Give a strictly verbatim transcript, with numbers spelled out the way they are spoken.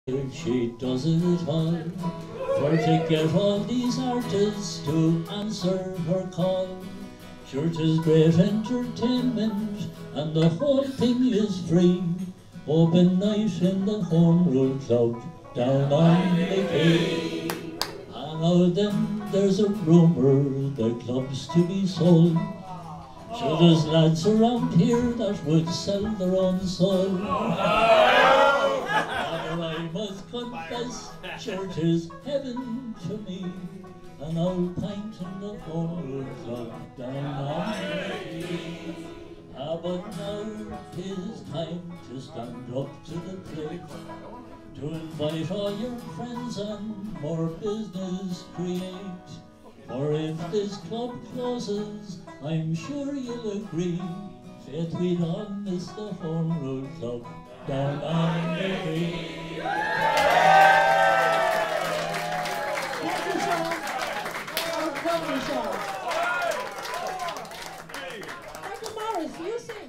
She does it all for to get all these artists to answer her call. Sure, 'tis great entertainment and the whole thing is free. Open night in the Home Rule Club down on the quay. And now then there's a rumour the club's to be sold. Sure, there's lads around here that would sell their own soul. I must confess, church is heaven to me, and I'll pint in the Home Club down on the quay. Ah, but now 'tis time to stand up to the plate, to invite all your friends and more business create. For if this club closes, I'm sure you'll agree, faith we'd all miss the Home Rule Club down on the quay. Thank you, Sean. Oh, thank you, Sean. Michael Morris, you sing.